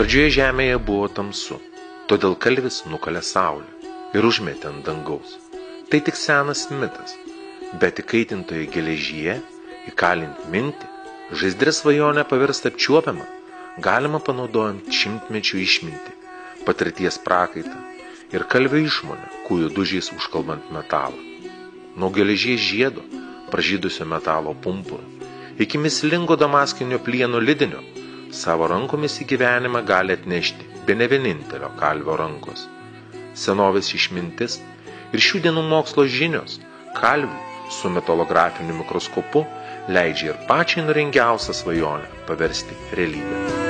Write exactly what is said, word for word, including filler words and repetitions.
Pradžioje žemėje buvo tamsu, todėl kalvis nukalė saulę ir užmetė ant dangaus. Tai tik senas mitas, bet įkaitintoje geležyje, įkalint mintį, žaizdrė svajonę pavirsta apčiuopiamą, galima panaudojant šimtmečių išmintį, patirties prakaitą ir kalvio išmonę, kūjų dužiais užkalbant metalą. Nuo geležies žiedo, pražydusio metalo pumpuro, iki mislingo damaskinio plieno lidinio, savo rankomis į gyvenimą gali atnešti bene vienintelio kalvio rankos. Senovės išmintis ir šių dienų mokslo žinios kalviui su metalografiniu mikroskopu leidžia ir pačiai nuringiausią svajonę paversti realybę.